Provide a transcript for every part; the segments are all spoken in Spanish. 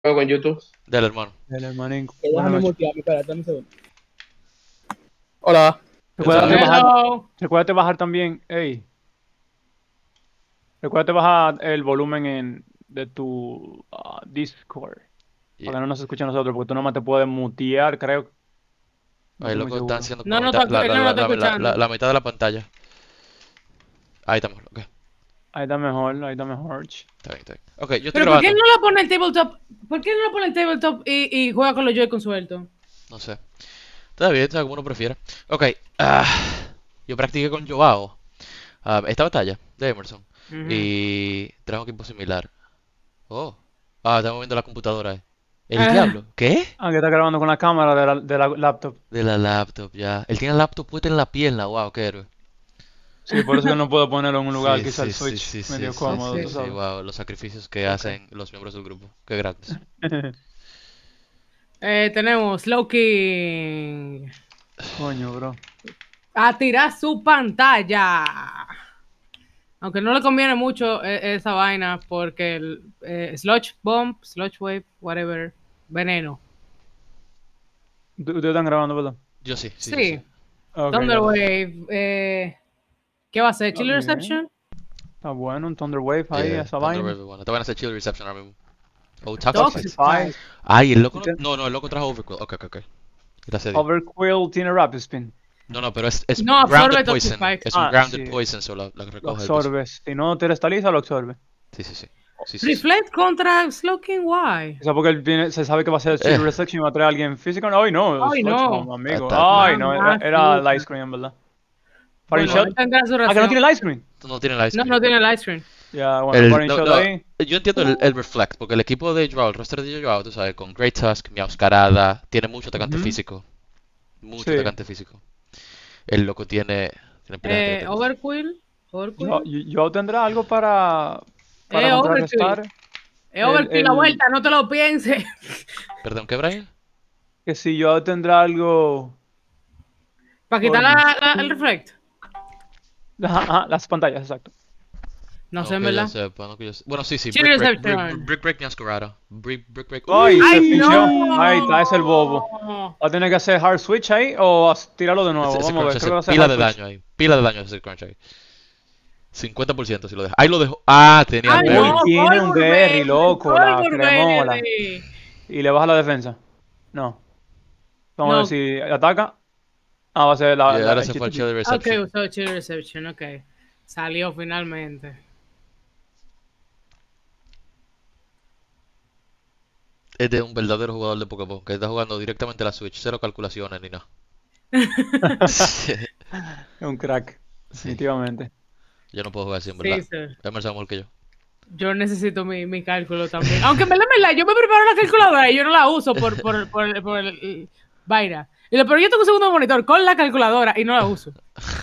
Con YouTube. Del hermano. El hermanín. Déjame mutearme, espérate, dame un segundo. Hola. Recuérdate bajar también, recuérdate bajar el volumen de tu Discord. Yeah. Para que no nos escuche a nosotros, porque tú nomás te puedes mutear, creo. Ahí estoy lo muy que seguro. están haciendo No, como no está- él no lo está escuchando. la mitad de la pantalla. Ahí estamos, ok. Ahí está mejor, ahí está mejor. Está bien. Ok, yo estoy Pero ¿por qué grabando. no lo pone el tabletop? ¿Por qué no lo pone el tabletop y juega con los Joy-Con sueltos? No sé. Está bien, está como uno prefiera. Ok, yo practiqué con Joao esta batalla de Emerson. Ujú. Y trajo un equipo similar. Oh. Estamos viendo la computadora. ¿El Ah. diablo? ¿Qué? Que está grabando con la cámara de la laptop. De la laptop, ya. Él tiene la laptop puesta en la pierna, wow, qué héroe. Sí, por eso que no puedo ponerlo en un lugar Sí, quizá el sí, Switch sí, sí, medio sí, cómodo, sí, tú sí, sabes. wow, los sacrificios que hacen los miembros del grupo. Qué grandes. Tenemos Loki Coño, bro. a tirar su pantalla. Aunque no le conviene mucho esa vaina porque el Sludge Bomb, Sludge Wave, whatever, veneno. Ustedes están grabando, ¿verdad? Yo sí, sí, Sí. sí, sí. Ok, Thunder ya. Wave, ¿qué va a ser? Está Chili bien. Reception. Está bueno, un Thunder Wave ahí, Yeah, esa Thunder vaina. Wave, bueno. Te van a hacer chill reception ahora mismo. Oh, Toxic Toxic Spikes. Spikes. Ay, el loco Usted- no, el loco trajo Overquill. Ok. Gracias a Dios. Overquill tiene Rapid Spin. No, pero es No, absorbe grounded Toxic poison. Spikes. Es un grounded Sí. poison, so la Lo recoge el poison. absorbes. Si no te estaliza, lo absorbe. Sí. Reflect contra Slowking, why? O sea, porque él se sabe que va a ser Chill Resection y va a traer a alguien físico. Ay, no, Ay, Sludge no. Bomb, amigo. Está- Ay, no, era Mamá, Light Screen, ¿verdad? Parting Bueno, Shot. él tendrá su Que no reacción. tiene Light Screen. No tiene la ice No, cream. no tiene live stream. Ya, bueno, Parting No, Shot no, ahí. yo entiendo el reflect, porque el equipo de Joao, el roster de Joao, tú sabes, con Great Tusk, Miauscarada, tiene mucho atacante Ujú. físico. Mucho Sí. atacante físico. El loco tiene pila de atacante. Overquill. Yo tendrá algo para contrarrestar. Overkill, la vuelta, no te lo pienses. Perdón, ¿qué, Brian? Que si yo tendrá algo. Para quitar el reflect. Ajá, las pantallas, exacto. No sé, en que yo verdad. sepa, no que yo sepa. Bueno, sí. Chill Brick Reception. Break Miauscarada. Brick Break. Ay, se ¡Ay, finchó. no! Ahí está, es el bobo. Va a tener que hacer hard switch ahí o tirarlo de nuevo. Ese Vamos a ver, crunch creo que va a hace ser pila hard de switch. daño ahí. Pila de daño ese crunch ahí. 50% si lo deja. Ahí lo dejó. Tenía Ay, berry. no, Tiene un Colbur berry, Berry, loco, la Colbur cremola. Berry. Y le baja la defensa. No. Vamos a ver No. si ataca. Va a ser Y ahora se fue al el chill Ok, reception. usó Chill Reception, ok. Salió finalmente. Es de un verdadero jugador de Pokémon que está jugando directamente a la Switch, cero calculaciones ni nada. Es un crack, definitivamente. Yo no puedo jugar así, en Sí, verdad. sir. Emerson mejor que yo. Yo necesito mi cálculo también. Aunque en verdad, yo me preparo la calculadora y yo no la uso por el vaina. Pero yo tengo un segundo monitor con la calculadora y no la uso.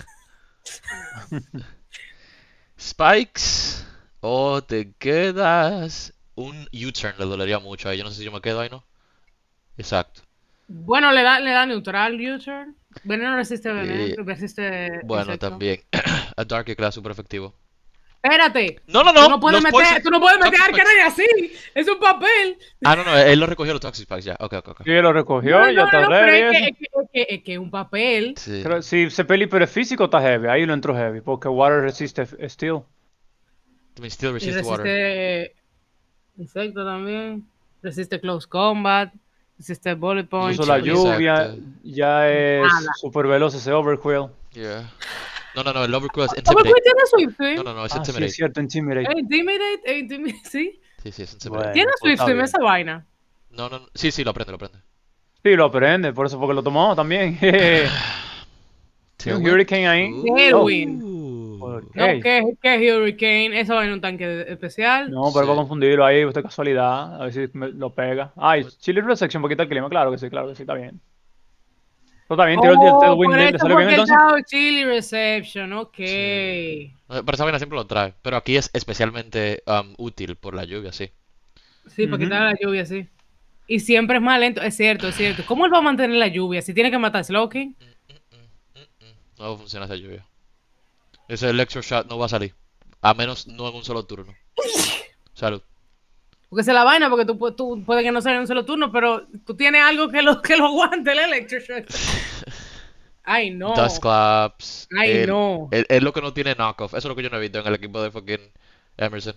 Spikes o te quedas. Un U-turn le dolería mucho ahí. Yo no sé si yo me quedo ahí, ¿no? Exacto. Bueno, le da neutral U-turn. Veneno resiste veneno, Y- resiste Bueno, insecto. también. A Dark que queda súper efectivo. Espérate. No. Tú no puedes los meter, tú no puedes meter Toxic Arcanine así. Es un papel. No, él lo recogió los Toxic Spikes ya. Ok. Sí, lo recogió, No, ya está pero ready. es que un papel. Sí. Pero si se peli pero es físico está heavy, ahí lo entró heavy, porque water resiste steel. I mean, still Y resist water. resiste insecto también. Resiste close combat. Resiste bullet point. Incluso la Exacto. lluvia ya es Nada. super veloz ese overquill. Yeah. No, el Overquill es Overquill Intimidate. tiene Swift Swim. No, es Sí, es Intimidate. cierto, intimidate. Intimidate, sí. Sí, es Intimidate. Bueno, Tiene pues Swift está Swim bien. esa vaina. No. Sí, lo aprende. Sí, lo aprende, por eso porque lo tomó también. Tiene un Hurricane ahí. Tailwind. ¿Por No, qué? que Hurricane. Esa vaina es un tanque especial. No, pero Sí. va a confundirlo ahí, usted casualidad, a ver si lo pega. Ay, Chili Resection, porque quita el clima, claro que sí, está bien. Pero está bien, tiró el Tailwind, por ¿le eso salió bien porque el entonces? Tao Chili Reception, ok. Pero esa vaina siempre lo trae. Pero aquí es especialmente útil por la lluvia, sí. Sí, para quitar la lluvia, sí. Y siempre es más lento, es cierto. ¿Cómo él va a mantener la lluvia? Si tiene que matar a Slowking. No funciona esa lluvia. Ese Electro Shot no va a salir. A menos no en un solo turno. Salud. Porque esa es la vaina, porque tú puede que no sea en un solo turno, pero tú tienes algo que lo aguante el Electroshock. Ay, no. Dust Claps. Ay, no. Es lo que no tiene knockoff. Eso es lo que yo no he visto en el equipo de fucking Emerson.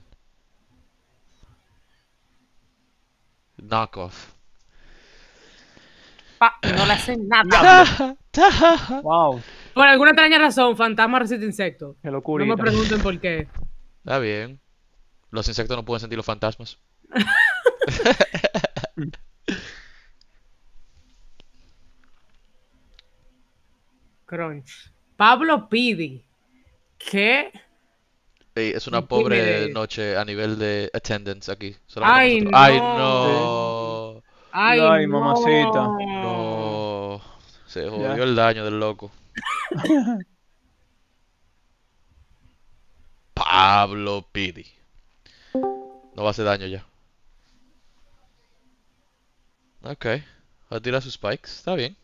Knockoff. No le hacen nada. Wow, Por alguna extraña razón, Fantasma resiste insectos. qué No locura. me pregunten por qué. Está bien. Los insectos no pueden sentir los fantasmas. Crunch. Pablo Pidi. ¿Qué? Ey, es una ¿Quién pobre eres? noche a nivel de attendance aquí. Solamente Ay, nosotros. ¡Ay, no. no! Ay, Ay, no. mamacita. No. Se jodió Ya. el daño del loco. Pablo Pidi. No va a hacer daño ya. Ok. Va a tirar sus spikes. Está bien.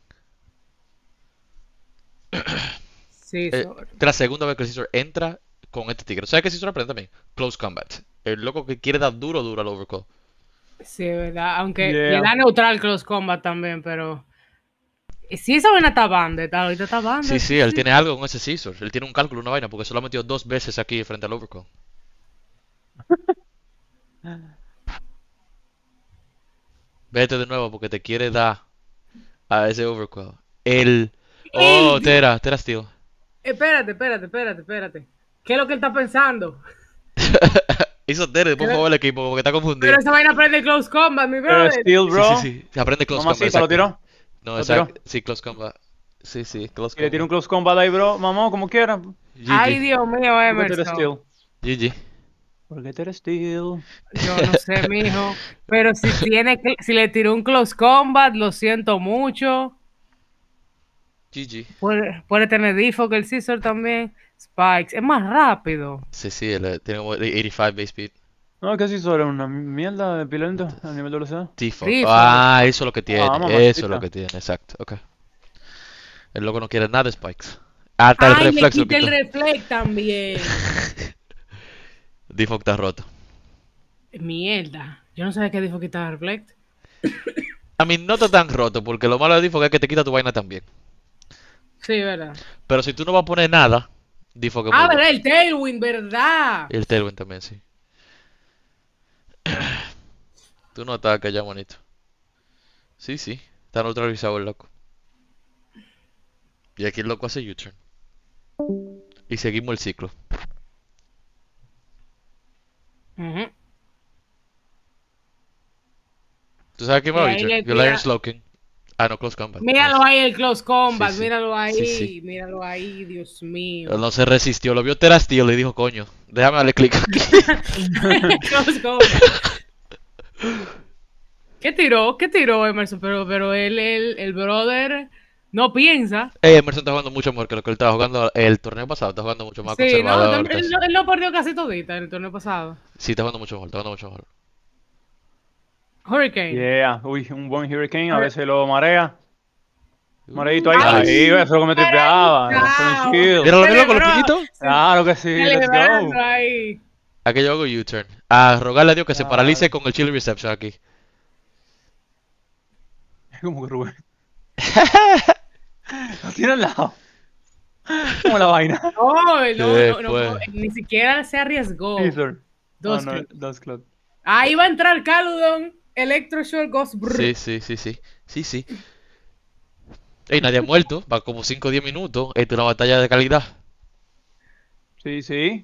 Sí, Esta es la segunda vez que el Scizor entra con este tigre. ¿Sabes qué Scizor aprende también? Close Combat. El loco que quiere dar duro al overcall. sí, es verdad. Aunque Yeah. le da neutral Close Combat también, pero. Sí, esa vaina está banda, ahorita está banda. Sí, sí, él tiene algo con ese Scizor. Él tiene un cálculo, una vaina, porque solo ha metido 2 veces aquí frente al overcall. Vete de nuevo porque te quiere dar a ese overcall. El... Oh, Tera Steel. Espérate. ¿Qué es lo que él está pensando? Hizo Tera, después fue el equipo, porque está confundido. Pero esa vaina aprende Close Combat, mi brother. Steel, Sí, bro. sí, sí. Se aprende Close Combat. Mamacita, lo exacto. tiró. No, ¿Lo exacto. tiró? Sí, Close Combat. Sí, sí, Close Y le tiro un Combat. close combat ahí, bro. Mamá, como quiera. Ay, GG. Dios mío, ¿Por qué tú eres Emerson. Steel? GG. ¿Por qué tú eres Steel? Yo no sé, mijo. Pero si le tiró un Close Combat, lo siento mucho. GG. Puede tener default el Scizor también. Spikes. Es más rápido. Sí, sí, él tiene como 85 base speed. No, casi sobre una mierda de pilento a nivel de velocidad. Default. Default. Ah, eso es lo que tiene. mamacita. Eso es lo que tiene, exacto. Ok. El loco no quiere nada de spikes. Hasta el Ay, le reflex lo quita el quitó. reflex también. Default está roto. Mierda. Yo no sabía que default quitaba reflect. A mí no está tan roto, porque lo malo de Default es que te quita tu vaina también. Sí, verdad. Pero si tú no vas a poner nada, Default es muy Ah, bueno. verdad, el Tailwind, verdad. Y el Tailwind también, sí. Tú no atacas ya, bonito. Sí, sí. Está neutralizado el loco. Y aquí el loco hace U-turn. Y seguimos el ciclo. Ujú. ¿Tú sabes quién Y va a ahí U-turn? le Galarian tira- Slowking. Ah, no, Close Combat. Míralo ahí, el Close Combat. Sí, sí. Míralo ahí. Sí, sí. Míralo ahí, Dios mío. Él no se resistió, lo vio Tera Steel y dijo, coño, déjame darle clic aquí. Close Combat. ¿Qué tiró? ¿Qué tiró Emerson? Pero el brother no piensa. Emerson está jugando mucho mejor que lo que él estaba jugando el torneo pasado. Está jugando mucho más Sí, no, conservador. él no perdió casi todita en el torneo pasado. Sí, está jugando mucho mejor, está jugando mucho mejor. Hurricane. Yeah. Uy, un buen Hurricane. A veces lo marea. Mareito ahí. Nice. Ahí, eso es lo que me tripeaba. Mareito. Fue chill. Míralo, míralo con los Celebró. puñitos. Claro que sí. Let's Celebrando go. ahí. Aquí yo hago U-turn. A rogarle a Dios que se paralice con el Chili Reception aquí. Como que Rubén. Lo tiene al lado. Como la vaina. Después. Ni siquiera se arriesgó. Teaser. Dos no, clics. dos club. Ahí va a entrar Caludon, Electroshock, Ghost Brr. Sí, sí, sí, sí. Sí, sí. Ey, nadie ha muerto. Va como 5 o 10 minutos. Esto es una batalla de calidad. Sí, sí.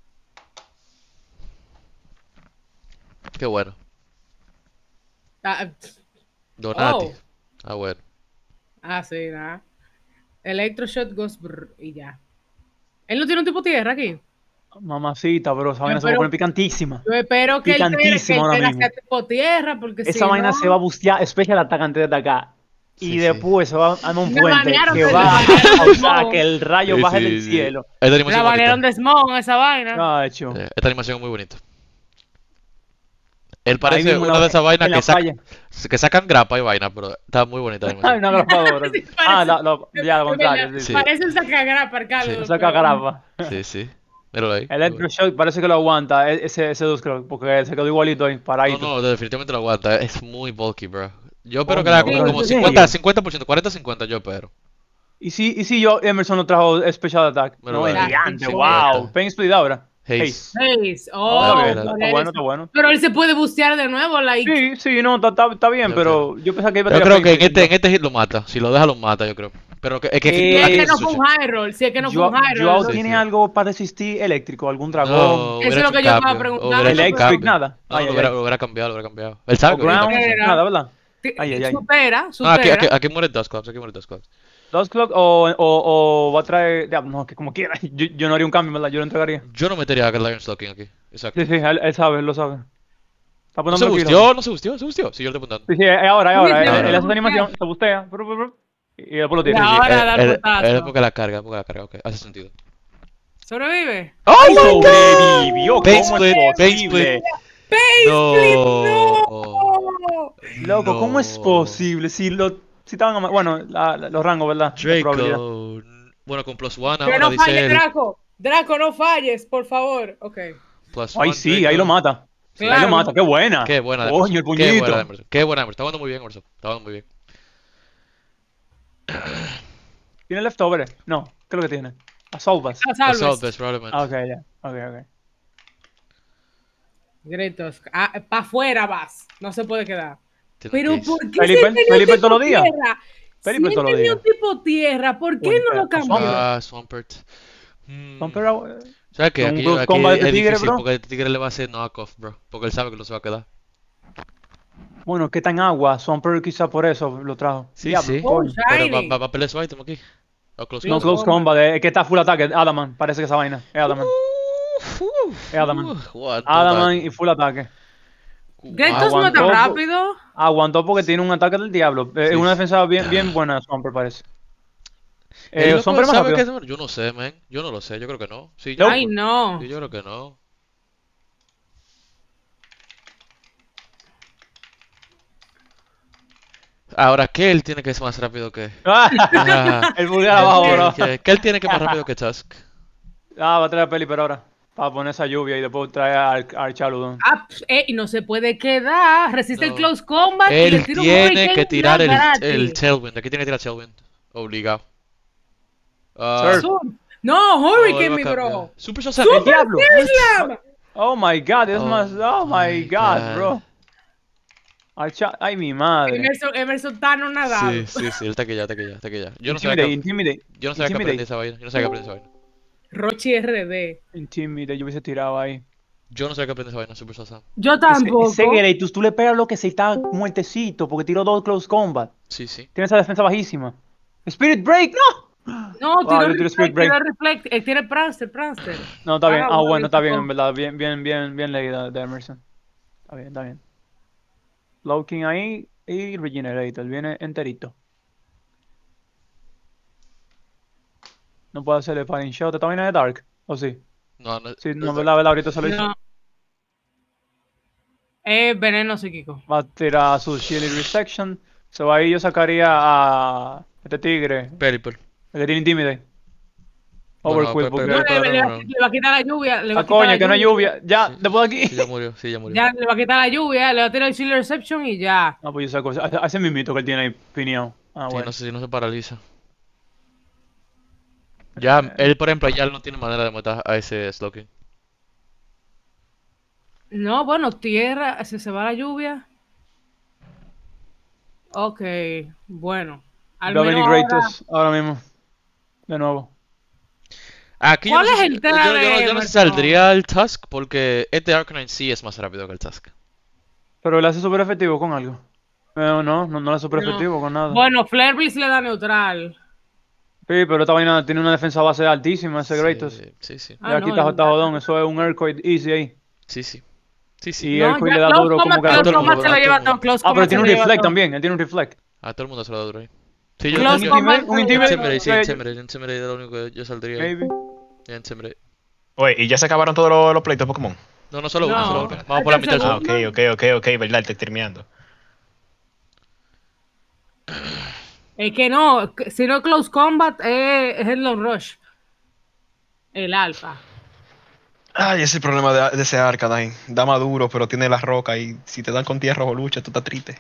Qué bueno. Ah, Donati. Oh. Ah, bueno. sí, nada. Electroshock, Ghost Brr, y ya. Él no tiene un tipo tierra aquí. Mamacita, bro. Esa vaina se va a pero- poner picantísima. Yo espero que Picantísimo ahora mismo. sea tipo tierra, porque Esa si vaina no, se va a bustear special atacante de atacar. Y Sí, después se va a armar un Me puente banearon que de- va me a banearon de causar Smoke. que el rayo Sí, baje sí, del sí. cielo. Esta la animación banearon bonita. de Smog esa vaina. Cacho. Esta animación es muy bonita. Él Ahí parece mismo en una la- de esas vainas en la que, que sacan grapa y vaina, pero está muy bonita la Hay animación. una grapadora. Sí, Ah, parece- ya, lo contrario. Es Sí. Sí. Parece un sacagrapa, Carlos. Saca grapa. Sí, sí. Míralo ahí. Electroshock parece que lo aguanta, ese 2 creo, porque se quedó igualito ahí, No, paradito. no, definitivamente lo aguanta. Es muy bulky, bro. Yo espero que Coño, le haga bro, como ¿en 50, serio? 50%, 40-50 yo espero. ¿Y si yo, Emerson, lo trajo Special Attack? Míralo No, ahí. el gigante, 50. wow. Pain Split ahora. Haze. Haze. Oh, Oh, está bien, por está bueno, eso. está bueno. Pero él se puede bustear de nuevo, like. Sí, no, está bien, Yo pero yo pensaba que iba a Yo tirar creo que Pain Split. en este hit lo mata. Si lo deja, lo mata, yo creo. Pero que, es que Si es aquí que se no fue un escucha. high roll, si es que no fue un high roll. Joao Sí, tiene sí. algo para resistir eléctrico, algún dragón. No, Eso hubiera es lo hecho un que yo estaba cambio. preguntando, Hubiera hecho un Electric, cambio. nada. No, Ay, lo ay, hubiera, ay. lo hubiera cambiado, lo hubiera cambiado. Él sabe O que hubiera ground, cambiado. Supera. nada, ¿verdad? Ay, ay, ay. Supera, No, aquí, supera. aquí muere Dustclops, aquí muere Dustclops. Dos Clock o va a traer. Ya, no, que como quiera. Yo no haría un cambio, ¿verdad? Yo lo entregaría. Yo no metería a Lion Stalking aquí. Exacto. Sí, él sabe, él lo sabe. Está ¿No apuntando se tranquilo. busteó? ¿No se busteó? ¿Se busteó? Sí, yo lo estoy apuntando. Sí, es ahora, es ahora. Sí, Él sí, hace sí, esa animación, se bustea. Y después lo Y tira. ahora dar Es putazo. porque la carga, ok. Hace sentido. ¿Sobrevive? ¡Oh, my God! Sobrevivió. Pain ¿Cómo split, es pain posible? No. Loco, ¿cómo es No. posible? Si estaban. Bueno, los rangos, ¿verdad? De probabilidad. Draco. Bueno, con +1 Que ahora no dice falles, él. Draco. Draco, no falles, por favor. Ok. +1 Ahí sí, ahí Draco. lo mata. Sí. Ahí lo Claro. mata, qué buena. Qué buena de Coño, el Emerson. Qué buena de puñito. Emerson. Qué buena de Emerson. Está jugando muy bien, Emerson. Está jugando muy bien. ¿Tiene leftover? No, creo que tiene. Assault Bus. Salves. Assault Best, probablemente. Ah, ok, ya. Ok. Gretos. Pa' afuera vas. No se puede quedar. Tiene Pero case. ¿por qué Felipe, si él tenía un Felipe tipo todos los días. tierra? Felipe Si él todos los tenía días. un tipo tierra, ¿por qué Bueno, no lo pero, cambió? Swampert. Son pero, ¿Sabes qué? un Aquí, close aquí combat de es tigre, difícil bro. porque el tigre le va a hacer knock-off, bro. Porque él sabe que no se va a quedar. Bueno, que está en agua. Swamper quizá por eso lo trajo. Sí, Diablo, sí. Oh, coño. Pero shiny. va a pelear su item aquí. O close No, Close close combat. combat. Es que está full ataque. Adamant. Parece que esa vaina. Es Adamant. Es Adamant. Adamant y full ataque. Gretos no Aguantó, tan rápido. Aguantó porque tiene un ataque del diablo. Es Sí. una defensa bien buena, Swamper parece. ¿El loco Swamper más sabe que rápido. es? Yo no sé, man. Yo no lo sé. Yo creo que no. Sí, Nope. Ay, no. sí, yo creo que no. Ahora, ¿qué él tiene que ser más rápido que? Ah, El vulgar abajo, bro. ¿qué él tiene que más rápido que Tusk? Va a traer a Peli, pero ahora. Para poner esa lluvia y después traer al Chaludon. Y no se puede quedar. Resiste el No. close combat. y le Él tira un tiene hurricane que tirar el gratis. Tailwind. Aquí tiene que tirar Tailwind. Obligado. Sir. No, Oh, él Hurricane, va a mi cambiar. bro. Super Shazam. ¡El diablo! Slam. Oh my god, es Oh más. Oh my my god, God. bro. Ay, mi madre. Emerson está no nadado. Sí, él está aquí ya. Yo no sabía Intimidate. que aprendí esa vaina. Yo no sabía que aprendí esa vaina. Rochi RD. Intimidate, yo hubiese tirado ahí. Yo no sabía que aprendí esa vaina, Super Shazam. Yo tampoco. Ese Gretus, tú le pegas lo que se está muertecito porque tiró 2 close combat. Sí, sí. Tiene esa defensa bajísima. Spirit Break, no. No, Wow, yo tiro Spirit Break. tiró reflect. Tiene Prankster. No, está bien. Ah, Ah, bueno, bueno, está bien, supongo. en verdad. Bien leída de Emerson. Está bien. Lowking ahí y Regenerator. Viene enterito. No puedo hacerle Firing Shot. ¿Esta vaina de Dark? ¿O sí? No, Sí, no, verdad, ahorita se lo hizo. No. Veneno psíquico. Va a tirar su Shield y Resection. So ahí yo sacaría a este tigre, Pelipper. el que tiene Intimidate. Bueno, Overquill, porque... pero- No, le no. va a quitar la lluvia. Le va a Ah, quitar coño, la que no hay lluvia. Ya, Sí. después de aquí. Sí, ya murió. Ya le va a quitar la lluvia. Le va a tirar el Shield Reception y ya. No, pues yo saco ese mismito que él tiene ahí pineado. Ah, Sí, bueno. no sé si no se paraliza. Ya, él, por ejemplo, ya no tiene manera de matar a ese Slowking. No, bueno, tierra. Se va la lluvia. Ok, bueno. Al Va a venir menos ahora- Kratos ahora mismo. De nuevo. Aquí yo ¿Cuál no sé es si- el tema yo de no sé si Emerson? saldría el Tusk porque este Arcanine sí es más rápido que el Tusk. Pero él hace súper efectivo con algo. No le hace súper No. efectivo con nada. Bueno, Flare Blitz le da neutral. Sí, pero esta vaina tiene una defensa base altísima, ese Kratos. Sí, sí. Y Ah, aquí no, está jodón, eso es un Earthquake easy ahí. Sí, sí. Sí, sí. Y No, Earthquake ya le da Close duro Combat, como que... a Close todo el Combat mundo, se lo a lleva todo el todo. Close Ah, pero Combat tiene un se lo lleva reflect todo. también, él tiene un reflect. A todo el mundo se lo da duro ahí. Sí, yo Close yo- Combat, un Intimidate. Intimidate es lo único que yo saldría ahí. Maybe. Ya, Intimidate. Oye, ¿y ya se acabaron todos los pleitos de Pokémon? No, solo uno, No. solo uno. Vamos por la mitad del Ah, segundo. ok, verdad, te estoy terminando. Es que no, si no Close Combat es el Long Rush. El alfa. Ay, ese es el problema de ese Arcanine. Da maduro, pero tiene la roca y si te dan con tierra o lucha, tú estás triste.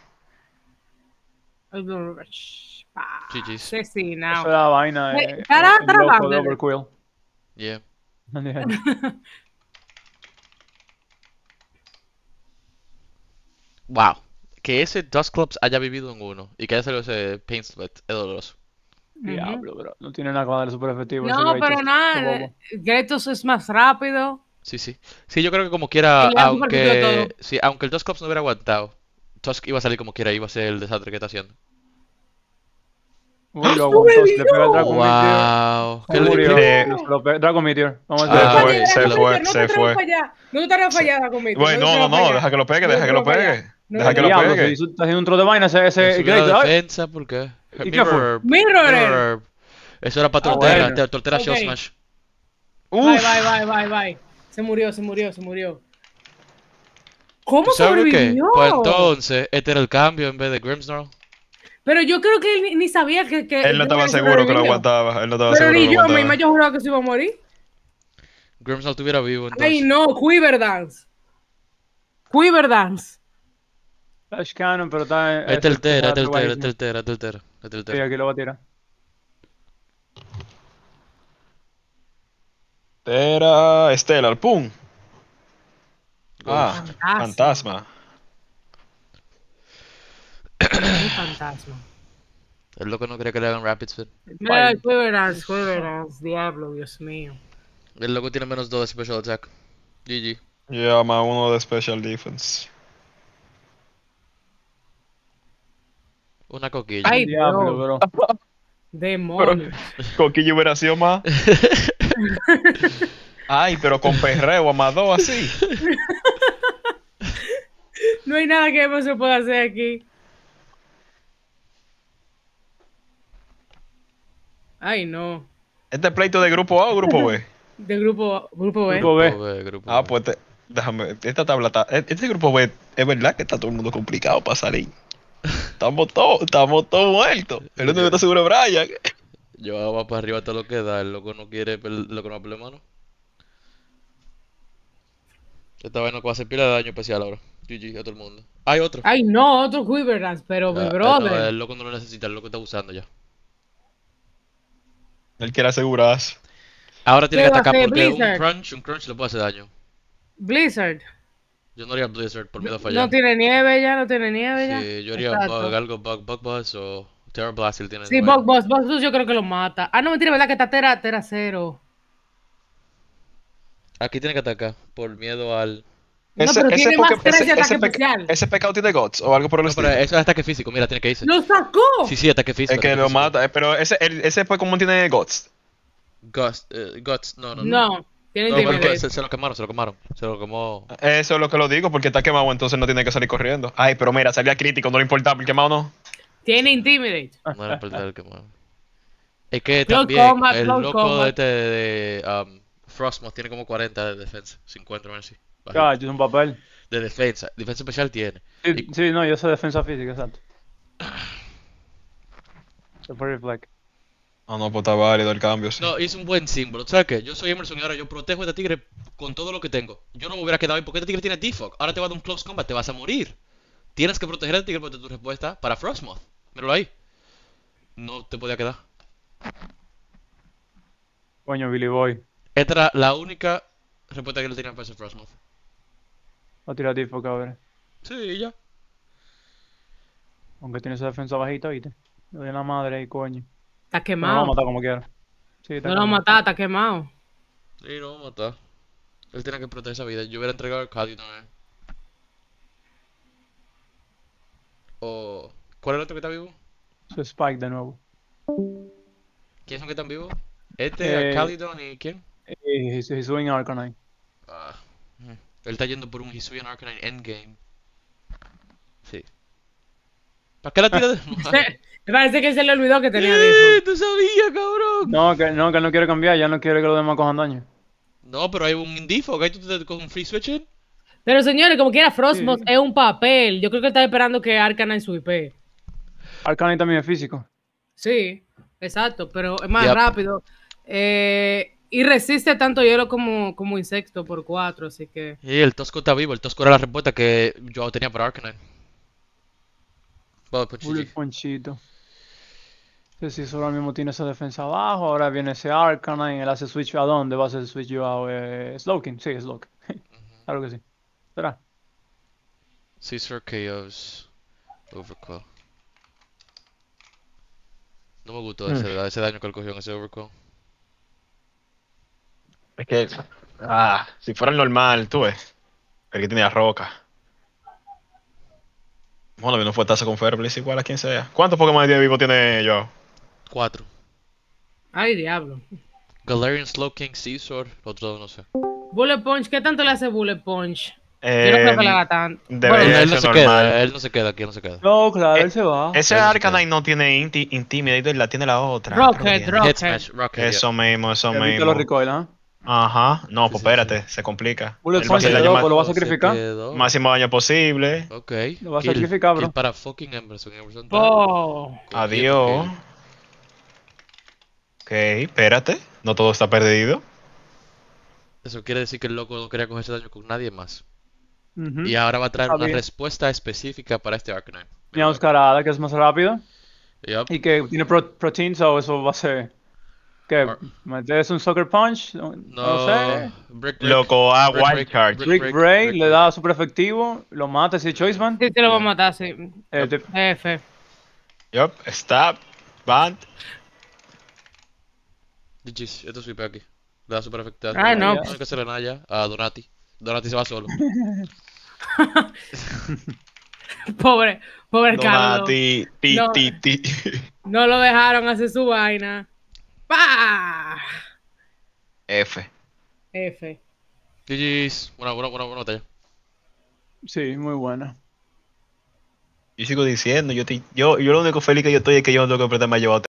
GG's. Eso Asesinado. es la vaina. Estará El loco de trabajando. Overquill. Yeah. Wow. Que ese Dusclops haya vivido en uno y que haya salido ese Pain Split es doloroso. Diablo, bro. No tiene nada que darle super efectivo. ese No, Great pero Tusk, nada, ese bobo. Gretos es más rápido. Sí, sí. Sí, yo creo que como quiera, Y le da super efectivo a aunque, todo. sí, aunque el Dusclops no hubiera aguantado, Tusk iba a salir como quiera, iba a ser el desastre que está haciendo. Uy, lo aguantó. Se le pega el Dragon Meteor. Wow. ¿Qué No le murió. Eh, No se lo pega. Dragon Meteor. Vamos a Se ver. fue, se fue, se fue. No te estaría fallada conmigo. Bueno, no, deja que lo pegue, deja que lo pegue. Deja que lo Diablo, pegue. está haciendo un troll de vaina ese Le subió Great. la Ay, defensa, ¿por qué? ¿Y qué fue? Mirror, Mirror. Mirror. Eso era para Ah, Torterra, bueno. Torterra Shell Ok. Smash. Bye, Uf, bye. Se murió. ¿Cómo ¿Tú sabes qué? sobrevivió? Pues entonces, este era el cambio en vez de Grimmsnarl. Pero yo creo que él ni sabía que él no estaba seguro que lo aguantaba. Él no estaba Pero seguro ni que lo yo, aguantaba. yo juraba que se iba a morir. Grimmsnarl estuviera vivo Ay, entonces. no, Quiver Dance. Flash Cannon, pero está. Es Teltera, está Teltera, buenísimo. Teltera. Sí, aquí lo va a tirar. Era Stellar, pum. Ah, Fantasma. fantasma. Un fantasma. El loco no quería que le hagan Rapid Spin. Mira, Quiver Dance, diablo, Dios mío. El loco tiene menos 2 de Special Attack. GG. Llama uno de Special Defense. Una coquilla. Ay, Diablo, Dios. bro. Demonios. Coquillo hubiera sido más. Ay, pero con perreo, Amado, así. No hay nada que más se pueda hacer aquí. Ay, no. ¿Este pleito de grupo A o grupo B? De grupo B. Grupo B. Grupo B, grupo Ah, B. pues déjame. Esta tabla está. Este grupo B es verdad que está todo el mundo complicado para salir. Estamos todos muertos. El único que está seguro es Brian. Yo va para arriba todo lo que da. El loco no quiere, lo que no va a pelear mano. Esta vaina que va a hacer pila de daño especial ahora. GG a todo el mundo. Hay otro. Ay, no, otro Quiver Dance, pero mi No, brother. el loco no lo necesita, el loco está usando ya. Él quiere asegurarse. Ahora tiene ¿Qué que va a atacar hacer, porque Blizzard? un crunch le puede hacer daño. Blizzard. Yo no haría Blizzard por miedo a No fallar. tiene nieve ya. Sí, yo haría Exacto. Bug, algo Bug Buzz o Terra Blast si él tiene Sí, nueve. Bug Buzz yo creo que lo mata. Ah, no, mentira, ¿verdad? Que está Tera cero. Aquí tiene que atacar por miedo al... No, pero tiene más 3 de ataque especial. ese pecado tiene guts o algo por el No, pero estilo. eso es ataque físico, mira, tiene que irse. ¡Lo sacó! Sí, sí, ataque físico. Es que ataque lo físico. mata, pero ese Pokémon tiene guts. Guts, no. No, tiene No, porque intimidate. se lo quemaron. Se lo quemó. Eso es lo que lo digo, porque está quemado, entonces no tiene que salir corriendo. Ay, pero mira, salía crítico, no le importaba el quemado, no. Tiene intimidate. No era parte del quemado. Es que Close también combat, el close loco combat. de Frostmoth tiene como 40 de defensa. 50, menos así. Cacho, es un papel. De defensa. Defensa especial tiene. Sí, sí, no, yo sé defensa física, exacto. Se fue reflect. Ah, no, pues está válido el cambio, sí. No, es un buen símbolo. ¿Sabes qué? Yo soy Emerson y ahora yo protejo a este tigre con todo lo que tengo. Yo no me hubiera quedado ahí porque este tigre tiene defog. Ahora te va a dar un close combat, te vas a morir. Tienes que proteger al tigre porque tu respuesta para Frostmoth. Míralo ahí. No te podía quedar. Coño, Billy Boy. Esta era la única respuesta que le tenían para ese Frostmoth. Va a tirar Tifo, cabrón. Sí, ya. Aunque tiene esa defensa bajita, ¿viste? Le doy en la madre ahí, coño. Está No lo va a quemado. matar como quiera. Sí, está No lo va a quemado. matar, está quemado. Sí, no va a matar. Él tiene que proteger esa vida. Yo hubiera entregado el Cadio también. O... ¿Cuál es el otro que está vivo? Su Spike de nuevo. ¿Quiénes son que están vivos? Este, Calidon y ¿quién? He's doing Arcanine. Ah, él está yendo por un Hisuian Arcanine Endgame. Sí. ¿Para qué la tira de nuevo? Me parece que se le olvidó que tenía ¡Eh! defensa. ¡Tú sabías, cabrón! No, que él no quiere cambiar, ya no quiere que los demás cojan daño. No, pero hay un defog. Ahí tú te coges un free switch in. Pero señores, como quiera, Frostmoth Sí. es un papel. Yo creo que él está esperando que Arcanine sweepe. Arcanine también es físico. Sí, exacto, pero es más Yep. rápido. Y resiste tanto hielo como insecto por 4, así que... Y el Tosco está vivo. El Tosco era la respuesta que yo tenía para Arcanine. Bullet Punch Bullet GG. Punchito. Sí, solo ahora mismo tiene esa defensa abajo. Ahora viene ese Arcanine. Él hace switch. ¿A dónde va a hacer el switch yo? Slowking. Sí, Slowking. Claro que sí. ¿Será? Caesar KOs. Overcall. No me gustó ese daño que él cogió en ese Overcall. Es que, si fuera el normal, tú ves. El que tenía roca. Bueno, no fue taza con Ferblis igual a quien sea. ¿Cuántos Pokémon de vivo tiene yo? 4. Ay, diablo. Galarian, Slowking, Caesar. Otro dos no sé. Bullet Punch, ¿qué tanto le hace Bullet Punch? Yo no creo que le haga tanto. Debería Él no ser se normal. queda, él no se queda, aquí él no se queda. No, claro, Eh, él se va. Ese Él no se Arcanine no tiene Intimidate, la tiene la otra. Rocket, Creo que tiene. Rocket. Head Smash, Rocket. Eso mismo, eso Evita mismo. los recoil, ¿ah? Ajá. No, Sí, pues sí, espérate, se complica. Bullet Él va a Punch hacer se el daño quedó, lo va a Se sacrificar. quedó. máximo daño posible. Ok. Lo va a Kill. sacrificar, bro. Kill para fucking Emerson. Emerson está Oh. cogiendo Adiós. kill. Ok, espérate. No todo está perdido. Eso quiere decir que el loco no quería coger ese daño con nadie más. Ujú. Y ahora va a traer Está una bien. respuesta específica para este Arcanine. Ñauscarada, que es más rápido. Yup. Y que tiene protein, so eso va a ser. ¿Qué? Ar- ¿Metes un Sucker Punch? No sé. Brick, Loco, Wildcard. Rick Bray le da super efectivo, lo mata ese Choice Band. Sí, te lo va a matar, sí. F. Yup, stop. Band. GG's, esto es sweep aquí. Le da super efecto. Ay, no. No hay que hacerle nada ya a Donati. Donati se va solo. Pobre Carlos. Donati. No. Ti. No lo dejaron hacer su vaina. ¡Pah! F. F. GG's. Buena batalla. Sí, muy buena. Yo sigo diciendo, yo lo único feliz que yo estoy es que yo no tengo que apretarme a llevar